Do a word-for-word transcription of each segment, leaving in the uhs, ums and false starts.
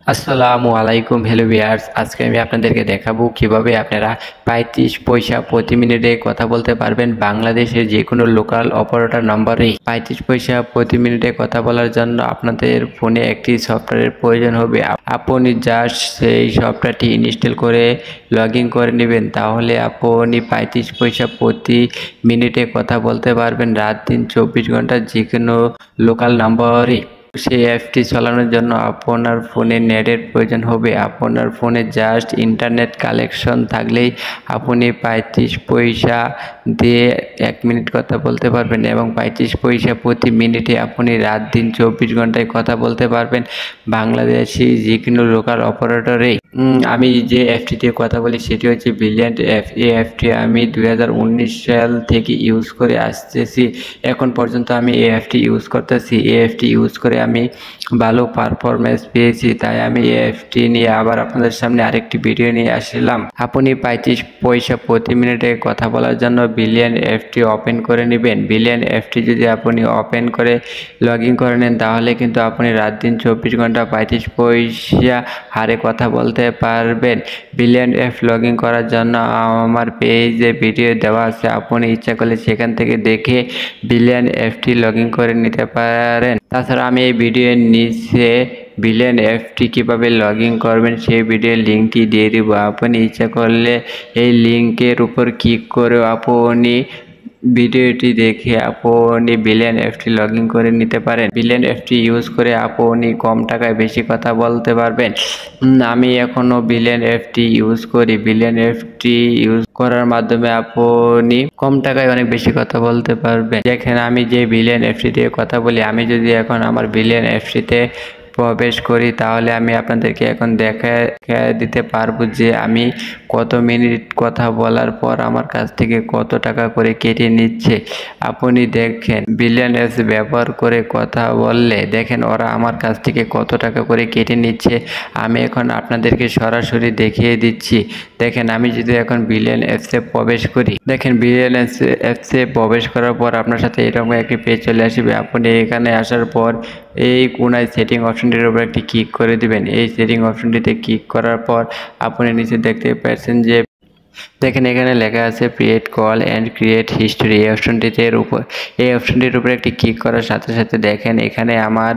আসসালামু আলাইকুম hello viewers, আজকে আমি আপনাদেরকে দেখাবো কিভাবে আপনারা পঁয়ত্রিশ পয়সা প্রতি মিনিটে কথা বলতে পারবেন বাংলাদেশের যে কোনো লোকাল অপারেটর নম্বরে। পঁয়ত্রিশ পয়সা প্রতি মিনিটে কথা বলার জন্য আপনাদের ফোনে একটি সফটওয়্যারের প্রয়োজন হবে। আপনি জাস্ট সেই সফটওয়্যারটি ইনস্টল করে লগ ইন করে নেবেন, তাহলে আপনি পঁয়ত্রিশ পয়সা প্রতি মিনিটে কথা বলতে পারবেন রাত দিন চব্বিশ ঘন্টা যে কোনো লোকাল নম্বরে। সেই অ্যাপটি চালানোর জন্য আপনার ফোনে নেটের প্রয়োজন হবে। আপনার ফোনে জাস্ট ইন্টারনেট কানেকশন থাকলেই আপনি পঁয়ত্রিশ পয়সা দিয়ে এক মিনিট কথা বলতে পারবেন এবং পঁয়ত্রিশ পয়সা প্রতি মিনিটে আপনি রাত দিন চব্বিশ ঘন্টায় কথা বলতে পারবেন বাংলাদেশি যে কোনো লোকাল অপারেটরে। আমি যে অ্যাপটি দিয়ে কথা বলি সেটি হচ্ছে ব্রিলিয়ান্ট অ্যাপ। এই অ্যাপটি আমি দুই হাজার উনিশ সাল থেকে ইউজ করে আসতেছি, এখন পর্যন্ত আমি এই অ্যাপটি ইউজ করতেছি। এই অ্যাপটি ইউজ করে আমি ভালো পারফরমেন্স পেয়েছি, তাই আমি এই অ্যাপটি নিয়ে আবার আপনাদের সামনে আরেকটি ভিডিও নিয়ে আসলাম। আপনি পঁয়ত্রিশ পয়সা প্রতি মিনিটে কথা বলার জন্য ব্রিলিয়ান্ট অ্যাপটি ওপেন করে নেবেন। ব্রিলিয়ান্ট অ্যাপটি যদি আপনি ওপেন করে লগ ইন করে নেন, তাহলে কিন্তু আপনি রাত দিন চব্বিশ ঘন্টা পঁয়ত্রিশ পয়সা হারে কথা বলতে পারবেন। ব্রিলিয়ান্ট অ্যাপ লগ ইন করার জন্য আমার পেজে ভিডিও দেওয়া আছে, আপনি ইচ্ছা করলে সেখান থেকে দেখে ব্রিলিয়ান্ট অ্যাপটি লগ ইন করে নিতে পারেন। তাছাড়া আমি এই ভিডিওর নিচে ব্রিলিয়ান্ট অ্যাপটি কীভাবে লগ ইন করবেন সেই ভিডিওর লিঙ্কটি দিয়ে দিব। আপনি ইচ্ছা করলে এই লিঙ্কের উপর ক্লিক করে আপনি ভিডিওটি দেখে আপনি ব্রিলিয়ান্ট অ্যাপটি লগ ইন করে নিতে পারেন। ব্রিলিয়ান্ট অ্যাপটি ইউজ করে আপনি কম টাকায় বেশি কথা বলতে পারবেন। আমি এখনও ব্রিলিয়ান্ট অ্যাপটি ইউজ করি। ব্রিলিয়ান্ট অ্যাপটি ইউজ করার মাধ্যমে আপনি কম টাকায় অনেক বেশি কথা বলতে পারবেন। দেখেন আমি যে ব্রিলিয়ান্ট অ্যাপটি দিয়ে কথা বলি, আমি যদি এখন আমার ব্রিলিয়ান্ট অ্যাপটিতে প্রবেশ করি তাহলে আমি আপনাদেরকে এখন দেখা দিতে পারবো যে আমি কত মিনিট কথা বলার পর আমার কাছ থেকে কত টাকা করে কেটে নিচ্ছে। আপনি দেখেন ব্রিলিয়ান্ট অ্যাপস ব্যবহার করে কথা বললে দেখেন ওরা আমার কাছ থেকে কত টাকা করে কেটে নিচ্ছে। আমি এখন আপনাদেরকে সরাসরি দেখিয়ে দিচ্ছি। দেখেন আমি যদি এখন ব্রিলিয়ান্ট অ্যাপসে প্রবেশ করি, দেখেন ব্রিলিয়ান্ট অ্যাপসে প্রবেশ করার পর আপনার সাথে এরকম একটি পেজ চলে আসবে। আপনি এখানে আসার পর এই কোনায় সেটিং অপশনটির উপর একটি ক্লিক করে দিবেন। এই সেটিং অপশনটিতে ক্লিক করার পর আপনি নিচে দেখতে পাচ্ছেন যে দেখেন এখানে লেখা আছে create call and create history. এই অপশনটিতে এর উপর এই অপশনটির উপর একটি ক্লিক করার সাথে সাথে দেখেন এখানে আমার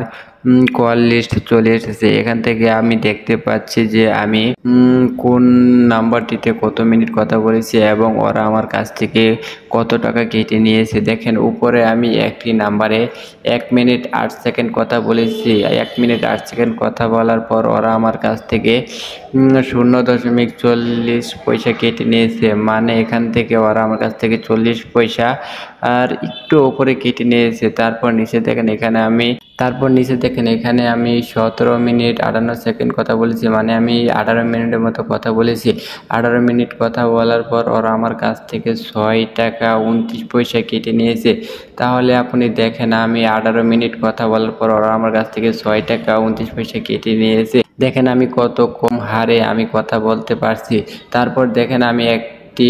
কল লিস্ট চলে এসেছে। এখান থেকে আমি দেখতে পাচ্ছি যে আমি কোন নাম্বারটিতে কত মিনিট কথা বলেছি এবং ওরা আমার কাছ থেকে কত টাকা কেটে নিয়েছে। দেখেন উপরে আমি একটি নাম্বারে এক মিনিট আট সেকেন্ড কথা বলেছি। এক মিনিট আট সেকেন্ড কথা বলার পর ওরা আমার কাছ থেকে শূন্য দশমিক চল্লিশ পয়সা কেটে নিয়েছে, মানে এখান থেকে ওরা আমার কাছ থেকে চল্লিশ পয়সা আর একটু ওপরে কেটে নিয়েছে। তারপর নিচে দেখেন এখানে আমি তারপর নিচে দেখেন এখানে আমি সতেরো মিনিট আটান্ন সেকেন্ড কথা বলেছি, মানে আমি আঠারো মিনিটের মতো কথা বলেছি। আঠারো মিনিট কথা বলার পর ওরা আমার কাছ থেকে ছয় টাকা উনত্রিশ পয়সা কেটে নিয়েছে। তাহলে আপনি দেখেন আমি আঠারো মিনিট কথা বলার পর ওরা আমার কাছ থেকে ছয় টাকা উনত্রিশ পয়সা কেটে নিয়েছে। দেখেন আমি কত কম হারে আমি কথা বলতে পারছি। তারপর দেখেন আমি এক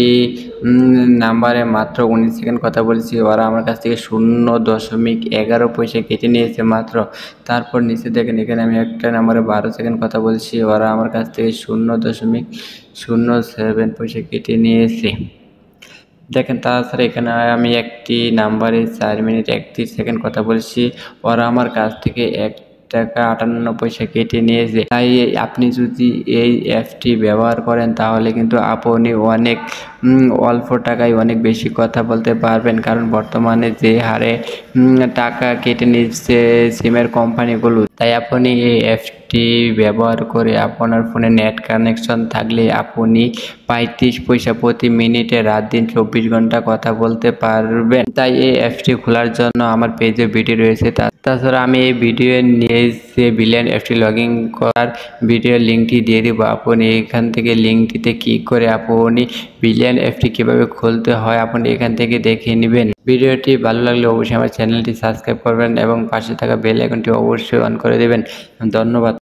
নাম্বারে মাত্র উনিশ সেকেন্ড কথা বলেছি, ওরা আমার কাছ থেকে শূন্য দশমিক এগারো পয়সা কেটে নিয়েছে মাত্র। তারপর নিচে দেখেন এখানে আমি একটা নাম্বারে বারো সেকেন্ড কথা বলছি, ওরা আমার কাছ থেকে শূন্য দশমিক শূন্য সেভেন পয়সা কেটে নিয়েছে। দেখেন তাছাড়া এখানে আমি একটি নাম্বারে চার মিনিট একত্রিশ সেকেন্ড কথা বলছি, ওরা আমার কাছ থেকে এক টাকা আটান্ন পয়সা কেটে নিয়েছে। তাই আপনি যদি এই অ্যাপটি ব্যবহার করেন তাহলে কিন্তু আপনি অনেক অল্প টাকায় অনেক বেশি কথা বলতে পারবেন, কারণ বর্তমানে যে হারে টাকা কেটে নিচ্ছে সিমের কোম্পানিগুলো, তাই আপনি এই অ্যাপটি ব্যবহার করে আপনার ফোনে নেট কানেকশন থাকলে আপনি পঁয়ত্রিশ পয়সা প্রতি মিনিটে রাত দিন চব্বিশ ঘন্টা কথা বলতে পারবেন। তাই এই অ্যাপটি খোলার জন্য আমার পেজে ভিডিও রয়েছে। তাছাড়া আমি এই ভিডিও নিয়ে যে ব্রিলিয়ান্ট অ্যাপটি লগ ইন করার ভিডিওর লিঙ্কটি দিয়ে দেবো। আপনি এখান থেকে লিঙ্কটিতে ক্লিক করে আপনি ব্রিলিয়ান্ট অ্যাপটি কীভাবে খুলতে হয় আপনি এখান থেকে দেখে নেবেন। ভিডিওটি ভালো লাগলে অবশ্যই আমার চ্যানেলটি সাবস্ক্রাইব করবেন এবং পাশে থাকা বেল আইকনটি অবশ্যই অন করে দেবেন। ধন্যবাদ।